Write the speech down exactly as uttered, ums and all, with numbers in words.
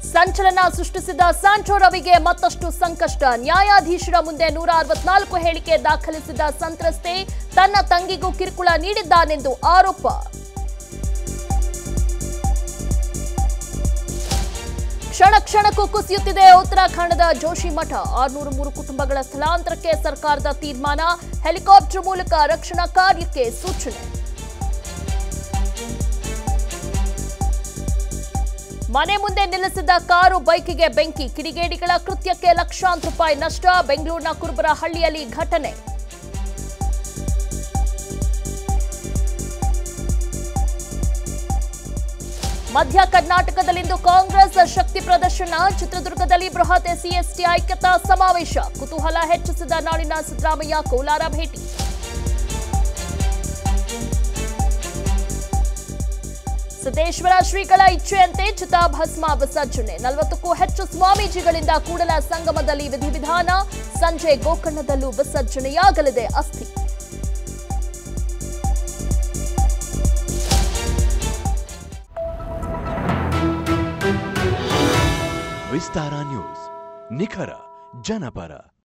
ಸಂಚಲನ ಸೃಷ್ಟಿಸಿದ ಸ್ಯಾಂಟ್ರೋ ರವಿಗೆ ಮತ್ತಷ್ಟು ಸಂಕಷ್ಟ. ನ್ಯಾಯಾಧೀಶರ ಮುಂದೆ ನೂರ ಅರವತ್ನಾಲ್ಕು ಹೇಳಿಕೆ ದಾಖಲಿಸಿದ ಸಂತ್ರಸ್ತೆ ತನ್ನ ತಂಗಿಗೂ ಕಿರುಕುಳ ನೀಡಿದ್ದಾನೆಂದು ಆರೋಪ. ಕ್ಷಣ ಕ್ಷಣಕ್ಕೂ ಕುಸಿಯುತ್ತಿದೆ ಉತ್ತರಾಖಂಡದ ಜೋಶಿಮಠ. ಆರುನೂರ ಮೂರು ಕುಟುಂಬಗಳ ಸ್ಥಳಾಂತರಕ್ಕೆ ಸರ್ಕಾರದ ತೀರ್ಮಾನ. ಹೆಲಿಕಾಪ್ಟರ್ ಮೂಲಕ ರಕ್ಷಣಾ ಕಾರ್ಯಕ್ಕೆ ಸೂಚನೆ. ಮನೆ ಮುಂದೆ ನಿಲ್ಲಿಸಿದ್ದ ಕಾರು ಬೈಕಿಗೆ ಬೆಂಕಿ. ಕಿಡಿಗೇಡಿಗಳ ಕೃತ್ಯಕ್ಕೆ ಲಕ್ಷಾಂತರ ರೂಪಾಯಿ ನಷ್ಟ. ಬೆಂಗಳೂರಿನ ಕುರುಬರಹಳ್ಳಿಯಲ್ಲಿ ಘಟನೆ. ಮಧ್ಯ ಕರ್ನಾಟಕದಲ್ಲಿಂದು ಕಾಂಗ್ರೆಸ್ ಶಕ್ತಿ ಪ್ರದರ್ಶನ. ಚಿತ್ರದುರ್ಗದಲ್ಲಿ ಬೃಹತ್ ಎಸ್ಸಿ ಎಸ್ಟಿ ಐಕ್ಯತಾ ಸಮಾವೇಶ. ಕುತೂಹಲ ಹೆಚ್ಚಿಸಿದ ನಾಡಿನ ಸಿದ್ದರಾಮಯ್ಯ ಕೋಲಾರ ಭೇಟಿ. ಸಿದ್ದೇಶ್ವರ ಶ್ರೀಗಳ ಇಚ್ಛೆಯಂತೆ ಚಿತಾಭಸ್ಮ ವಿಸರ್ಜನೆ. ನಲವತ್ತಕ್ಕೂ ಹೆಚ್ಚು ಸ್ವಾಮೀಜಿಗಳಿಂದ ಕೂಡಲ ಸಂಗಮದಲ್ಲಿ ವಿಧಿವಿಧಾನ. ಸಂಜೆ ಗೋಕರ್ಣದಲ್ಲೂ ವಿಸರ್ಜನೆಯಾಗಲಿದೆ ಅಸ್ಥಿ. ವಿಸ್ತಾರ ನ್ಯೂಸ್, ನಿಖರ ಜನಪರ.